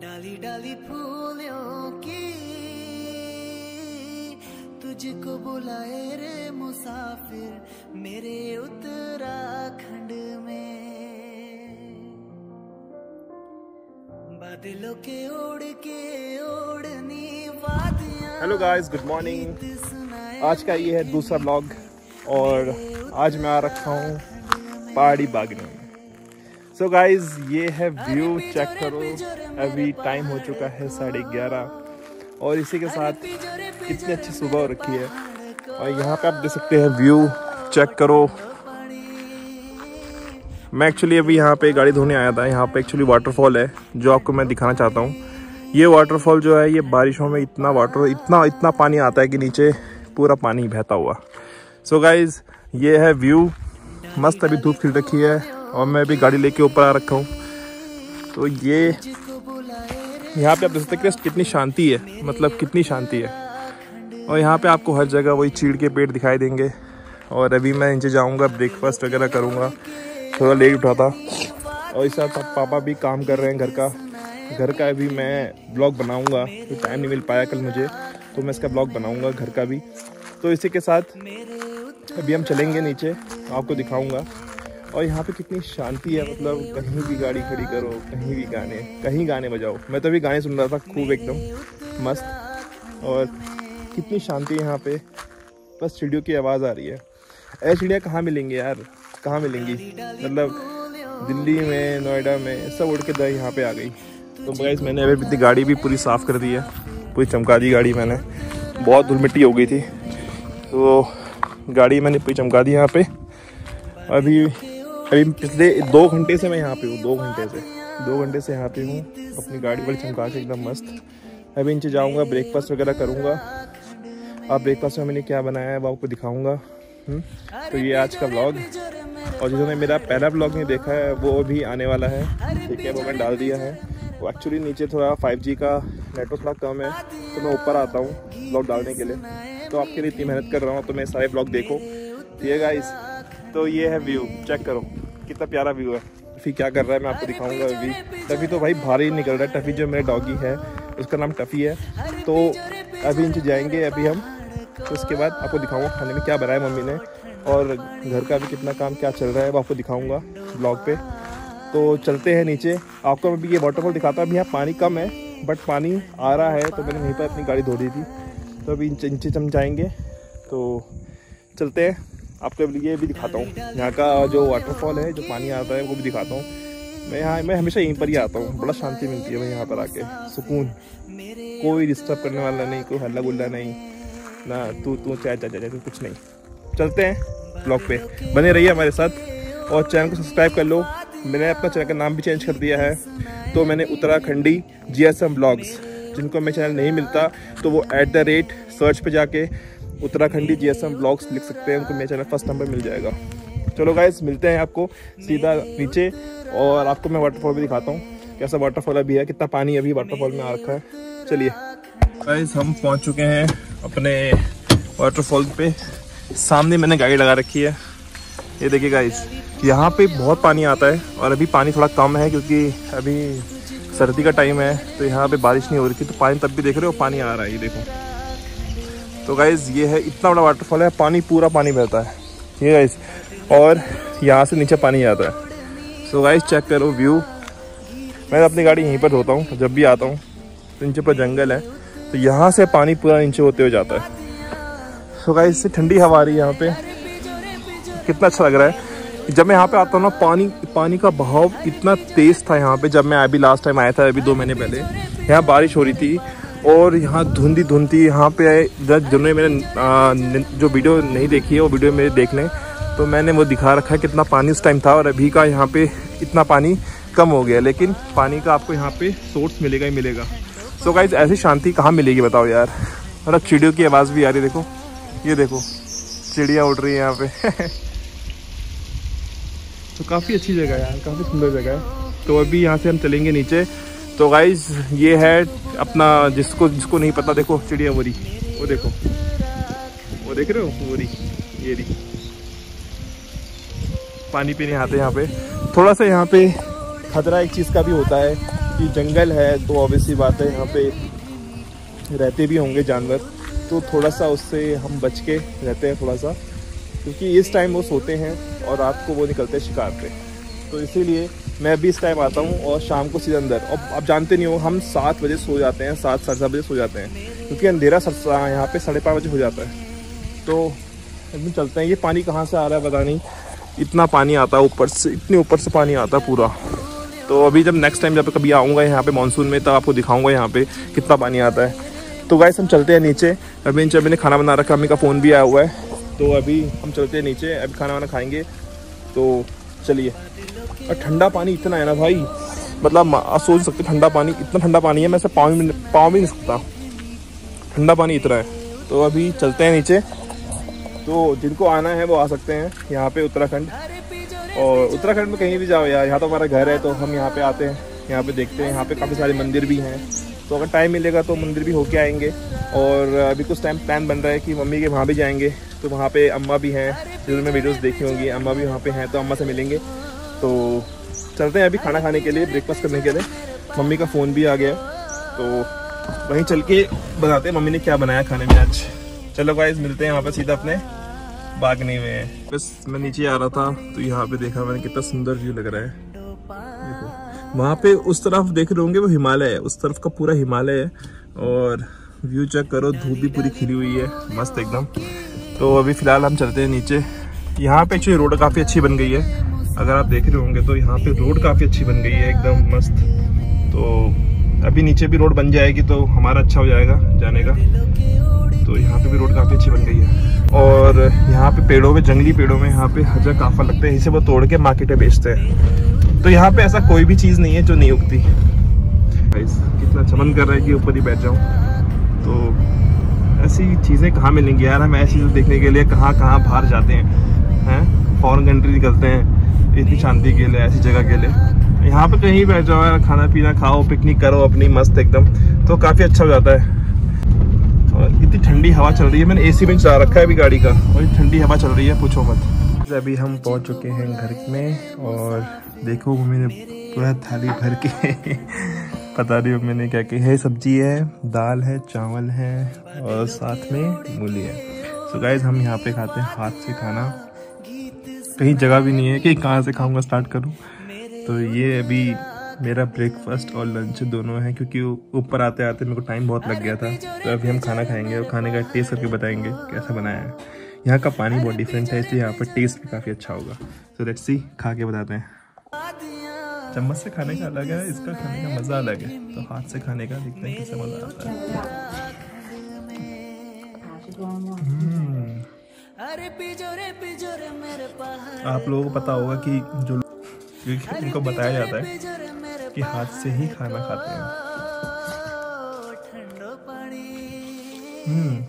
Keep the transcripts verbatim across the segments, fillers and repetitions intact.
डाली डाली फूलों की तुझको बुलाए रे मुसाफिर मेरे उत्तराखंड में, बादलों के ओढ़ के ओढ़नी वादियां। Hello guys, good morning. आज का ये है दूसरा ब्लॉग और आज मैं आ रखा हूँ पहाड़ी बागने में। सो गाइस, ये है व्यू, चेक करो। अभी टाइम हो चुका है साढ़े ग्यारह और इसी के साथ कितनी अच्छी सुबह हो रखी है। और यहाँ पे आप देख सकते हैं व्यू, चेक करो। मैं एक्चुअली अभी यहाँ पे गाड़ी धोने आया था। यहाँ पे एक्चुअली वाटरफॉल है जो आपको मैं दिखाना चाहता हूँ। ये वाटरफॉल जो है, ये बारिशों में इतना वाटर इतना इतना पानी आता है कि नीचे पूरा पानी बहता हुआ। सो गाइज, ये है व्यू। मस्त अभी धूप खिल रखी है और मैं अभी गाड़ी लेके ऊपर आ रखा हूँ। तो ये यहाँ पे आप देख सकते हैं कितनी शांति है, मतलब कितनी शांति है। और यहाँ पे आपको हर जगह वही चीड़ के पेड़ दिखाई देंगे। और अभी मैं नीचे जाऊँगा, ब्रेकफास्ट वगैरह करूँगा। थोड़ा लेट उठा था और इस साथ पापा भी काम कर रहे हैं घर का घर का अभी मैं ब्लॉग बनाऊँगा, तो टाइम नहीं मिल पाया कल मुझे, तो मैं इसका ब्लॉग बनाऊँगा घर का भी। तो इसी के साथ अभी हम चलेंगे नीचे, आपको दिखाऊँगा। और यहाँ पे कितनी शांति है, मतलब कहीं भी गाड़ी खड़ी करो, कहीं भी गाने कहीं गाने बजाओ। मैं तो अभी गाने सुन रहा था खूब, एकदम मस्त। और कितनी शांति है यहाँ पे, बस चिड़ियों की आवाज़ आ रही है। ऐसी चिड़ियाँ कहाँ मिलेंगी यार, कहाँ मिलेंगी? मतलब दिल्ली में, नोएडा में सब उड़ के दर यहाँ पे आ गई। तो गाइस, मैंने अभी अपनी गाड़ी भी पूरी साफ़ कर दी है, पूरी चमका दी गाड़ी मैंने। बहुत धूल मिट्टी हो गई थी, तो गाड़ी मैंने पूरी चमका दी यहाँ पे। अभी अभी पिछले दो घंटे से मैं यहाँ पे हूँ, दो घंटे से दो घंटे से यहाँ पे हूँ, अपनी गाड़ी बड़ी चमका के एकदम मस्त। अभी नीचे जाऊँगा, ब्रेकफास्ट वगैरह करूँगा। आप ब्रेकफास्ट में मैंने क्या बनाया है वो आपको दिखाऊँगा। तो ये आज का ब्लॉग, और जिन्होंने मेरा पहला ब्लॉग नहीं देखा है वो भी आने वाला है, ठीक है, वो मैंने डाल दिया है। वो एक्चुअली नीचे थोड़ा फाइव जी का नेटवर्क थोड़ा कम है, तो मैं ऊपर आता हूँ ब्लॉग डालने के लिए। तो आपके लिए इतनी मेहनत कर रहा हूँ, तो मैं सारे ब्लॉग देखो, ठीक है गाइस। तो ये है व्यू, चेक करो कितना प्यारा व्यू है। टफी क्या कर रहा है मैं आपको दिखाऊंगा। अभी टफी तो भाई भारी निकल रहा है। टफी जो मेरा डॉगी है उसका नाम टफी है। तो अभी नीचे जाएंगे अभी हम, तो उसके बाद आपको दिखाऊंगा खाने में क्या बनाया मम्मी ने, और घर का भी कितना काम क्या चल रहा है वो आपको दिखाऊंगा ब्लॉग पे। तो चलते हैं नीचे, आपको अभी ये वाटरफॉल दिखाता हूँ। अभी यहाँ पानी कम है बट पानी आ रहा है, तो मैंने वहीं पर अपनी गाड़ी धो दी थी। तो अभी नीचे हम जाएंगे, तो चलते हैं। आपको ये भी दिखाता हूँ, यहाँ का जो वाटरफॉल है, जो पानी आता है वो भी दिखाता हूँ। मैं यहाँ मैं हमेशा यहीं पर ही आता हूँ, बड़ा शांति मिलती है मैं यहाँ पर आके, सुकून। कोई डिस्टर्ब करने वाला नहीं, कोई हल्ला गुल्ला नहीं, ना तू तू चाय चाय चाय कुछ नहीं। चलते हैं ब्लॉग पे, बने रहिए हमारे साथ और चैनल को सब्सक्राइब कर लो। मैंने अपना चैनल का नाम भी चेंज कर दिया है, तो मैंने Uttarakhandi G S M blogs, जिनको मैं चैनल नहीं मिलता तो वो एट द रेट सर्च पे जाके Uttarakhandi G S M blogs लिख सकते हैं, उनको मेरा चैनल फर्स्ट नंबर मिल जाएगा। चलो गाइस, मिलते हैं आपको सीधा नीचे, और आपको मैं वाटरफॉल भी दिखाता हूँ कैसा वाटरफॉल अभी है, कितना पानी अभी वाटरफॉल में आ रखा है। चलिए गाइस, हम पहुँच चुके हैं अपने वाटरफॉल पे। सामने मैंने गाड़ी लगा रखी है, ये देखिए गाइस। यहाँ पे बहुत पानी आता है और अभी पानी थोड़ा कम है क्योंकि अभी सर्दी का टाइम है, तो यहाँ पे बारिश नहीं हो रही थी, तो पानी तब भी देख रहे हो पानी आ रहा है, ये देखो। तो गाइस, ये है इतना बड़ा वाटरफॉल है, पानी पूरा पानी बहता है, ठीक है गाइस, और यहाँ से नीचे पानी आता है। सो गाइस, चेक करो व्यू। मैं अपनी गाड़ी यहीं पर धोता हूँ जब भी आता हूँ। तो नीचे पर जंगल है, तो यहाँ से पानी पूरा नीचे होते हुए जाता है। सो गाइस, इससे ठंडी हवा आ रही है यहाँ पे, कितना अच्छा लग रहा है। जब मैं यहाँ पे आता हूँ ना, पानी पानी का बहाव इतना तेज़ था यहाँ पे। जब मैं अभी लास्ट टाइम आया था, अभी दो महीने पहले, यहाँ बारिश हो रही थी और यहाँ धुंधी धुंध थी। यहाँ पे जिन्होंने मैंने जो वीडियो नहीं देखी है वो वीडियो मेरे देख लें, तो मैंने वो दिखा रखा है कितना पानी उस टाइम था, और अभी का यहाँ पे इतना पानी कम हो गया। लेकिन पानी का आपको यहाँ पे सोर्स मिलेगा ही मिलेगा। सो गाइस, ऐसी शांति कहाँ मिलेगी बताओ यार। मतलब चिड़ियों की आवाज़ भी आ रही है, देखो, ये देखो चिड़िया उड़ रही है यहाँ पे। तो काफ़ी अच्छी जगह है यार, काफ़ी सुंदर जगह है। तो अभी यहाँ से हम चलेंगे नीचे। तो गाइज, ये है अपना, जिसको जिसको नहीं पता, देखो चिड़िया वो रही, वो देखो, वो देख रहे हो, वो रही, ये रही। पानी पीने आते हैं यहाँ पे। थोड़ा सा यहाँ पे खतरा एक चीज़ का भी होता है क्योंकि जंगल है तो ऑब्वियसली बात है यहाँ पे रहते भी होंगे जानवर, तो थोड़ा सा उससे हम बच के रहते हैं थोड़ा सा, क्योंकि इस टाइम वो सोते हैं और रात को वो निकलते हैं शिकार पे। तो इसीलिए मैं भी इस टाइम आता हूँ और शाम को सीधे अंदर। और आप जानते नहीं हो, हम सात बजे सो जाते हैं, सात साढ़े सात बजे सो जाते हैं, क्योंकि अंधेरा यहाँ पे साढ़े पाँच बजे हो जाता है। तो एकदम चलते हैं। ये पानी कहाँ से आ रहा है पता नहीं, इतना पानी आता है ऊपर से, इतने ऊपर से पानी आता है पूरा। तो अभी जब नेक्स्ट टाइम जब कभी आऊँगा यहाँ पे मानसून में, तब आपको दिखाऊँगा यहाँ पे कितना पानी आता है। तो गाइस हम चलते हैं नीचे। अभी नीचे अभी ने खाना बना रखा, अम्मी का फ़ोन भी आया हुआ है, तो अभी हम चलते हैं नीचे, अभी खाना वाना खाएंगे। तो चलिए। और ठंडा पानी इतना है ना भाई, मतलब आप सोच सकते ठंडा पानी, इतना ठंडा पानी है मैं से पाँव भी पाँव भी नहीं सकता, ठंडा पानी इतना है। तो अभी चलते हैं नीचे। तो जिनको आना है वो आ सकते हैं यहाँ पे उत्तराखंड। और उत्तराखंड में कहीं भी जाओ यार, यहाँ तो हमारा घर है, तो हम यहाँ पे आते हैं, यहाँ पे देखते हैं। यहाँ पे काफ़ी सारे मंदिर भी हैं, तो अगर टाइम मिलेगा तो मंदिर भी होके आएंगे। और अभी कुछ टाइम प्लान बन रहा है कि मम्मी के वहाँ भी जाएंगे, तो वहाँ पे अम्मा भी हैं, जिन्होंने वीडियोस देखी होंगी, अम्मा भी वहाँ पे हैं, तो अम्मा से मिलेंगे। तो चलते हैं अभी खाना खाने के लिए, ब्रेकफास्ट करने के लिए। मम्मी का फ़ोन भी आ गया, तो वहीं चल के बताते हैं मम्मी ने क्या बनाया खाने में आज। चलो गाइस मिलते हैं वहाँ पे सीधा अपने बागने में। बस मैं नीचे आ रहा था तो यहाँ पे देखा मैंने, कितना सुंदर व्यू लग रहा है। देखो वहाँ पे उस तरफ देख रहे होंगे, वो हिमालय है, उस तरफ का पूरा हिमालय है। और व्यू चेक करो, धूप भी पूरी खिली हुई है, मस्त एकदम। तो अभी फिलहाल हम चलते हैं नीचे। यहाँ पे एक्चुअली रोड काफ़ी अच्छी बन गई है, अगर आप देख रहे होंगे तो यहाँ पे रोड काफ़ी अच्छी बन गई है, एकदम मस्त। तो अभी नीचे भी रोड बन जाएगी तो हमारा अच्छा हो जाएगा जाने का। तो यहाँ पे भी रोड काफ़ी अच्छी बन गई है। और यहाँ पे पेड़ों में, जंगली पेड़ों में यहाँ पे हजा काफा लगता है, इसे वो तोड़ के मार्केट में बेचते हैं। तो यहाँ पे ऐसा कोई भी चीज़ नहीं है जो नहीं उगती। कितना अच्छा मन कर रहा है कि ऊपर ही बैठ जाऊँ। तो ऐसी चीज़ें कहाँ मिलेंगी यार, हम ऐसी चीज़ें देखने के लिए कहाँ कहाँ बाहर जाते हैं, हैं फॉरेन कंट्री निकलते हैं इतनी शांति के लिए, ऐसी जगह के लिए। यहाँ पे कहीं बैठ जाओ यार, खाना पीना खाओ, पिकनिक करो अपनी मस्त एकदम, तो काफ़ी अच्छा हो जाता है। और इतनी ठंडी हवा चल रही है, मैंने एसी में चला रखा है अभी गाड़ी का, और ठंडी हवा चल रही है, पूछो मत। अभी हम पहुंच चुके हैं घर में, और देखो मम्मी ने पूरा थाली भर के पता नहीं मम्मी ने क्या किया है, सब्जी है, दाल है, चावल है, और साथ में मूली है। सो गाइस हम यहाँ पे खाते हैं हाथ से खाना, कहीं जगह भी नहीं है कि कहाँ से खाऊंगा स्टार्ट करूँ। तो ये अभी मेरा ब्रेकफास्ट और लंच दोनों है, क्योंकि ऊपर आते आते मेरे को टाइम बहुत लग गया था। तो अभी हम खाना खाएंगे और खाने का टेस्ट करके बताएंगे कैसा बनाया है। यहाँ का पानी बहुत डिफरेंट है, इसलिए यहाँ पर टेस्ट भी काफ़ी अच्छा होगा। तो लेट्स सी, खा के बताते हैं। चम्मच से खाने का अलग है, इसका खाने का मज़ा अलग है, तो हाथ से खाने का देखते हैं कैसा मज़ा आता है। आप लोगों को पता होगा कि जो उनको बताया जाता है कि हाथ से ही खाना खाते हैं। हम्म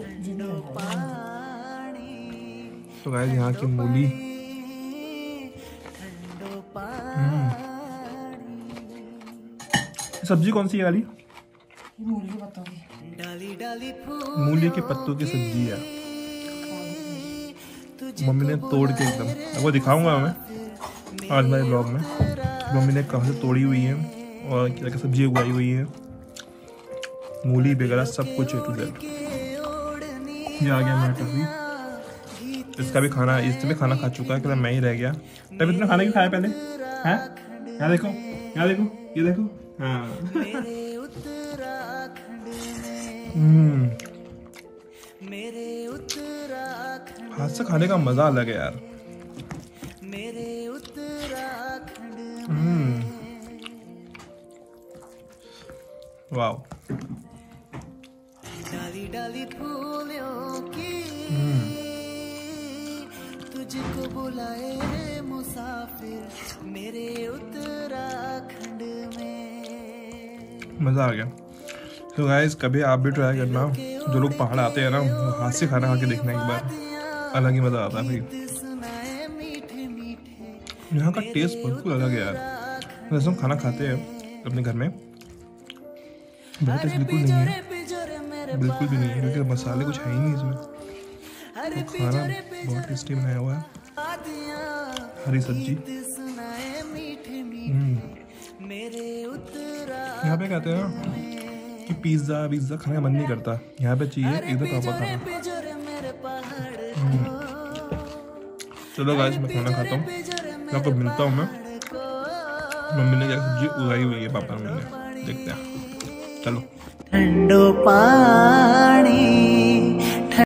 तो गाइस यहाँ की मूली, हम्म सब्जी कौन सी है वाली? मूली के पत्तों की, मूली के पत्तों की सब्जी है। मम्मी ने तोड़ के एकदम, आपको दिखाऊंगा मैं आज मेरे ब्लॉग में, मम्मी ने कहाँ से तोड़ी हुई है और क्या क्या सब्जी उगाई हुई है, मूली वगैरह सब कुछ है टू जेड। ये आ गया मेरा टफी, इसका भी खाना, इससे भी खाना खा चुका है, कि मैं ही रह गया। तब इतना खाना क्यों खाया पहले हैं? यहाँ देखो, यहाँ देखो, ये देखो, हाँ हम्म हाथ से खाने का मजा अलग है यार। हम्म वाओ, डाली डाली फूलों की तुझको बुलाए मुसाफिर मेरे उत्तराखंड में। मजा आ गया। तो गाइस कभी आप भी ट्राई करना, जो लोग पहाड़ आते हैं ना, हाथ से खाना खा के देखना एक बार, अलग ही मजा आता है भाई। यहाँ का टेस्ट बिल्कुल अलग है यार। जैसे हम खाना खाते हैं अपने घर में, वह टेस्ट बिल्कुल नहीं है, बिल्कुल भी नहीं है, क्योंकि मसाले कुछ है ही नहीं इसमें। तो खाना बहुत टेस्टी बनाया हुआ है, हरी सब्जी। हम्म यहाँ पे कहते हैं ना कि पिज्ज़ा पिज्ज़ा खाने का मन नहीं करता, यहाँ पे चाहिए एकदम प्रॉपर खाना। चलो गाइस मैं खाना खाता हूँ, आपको मिलता हूँ मैं। मम्मी ने क्या सब्जी उगाई हुई है पापा ने, देखते हैं। चलो ठंडो पानी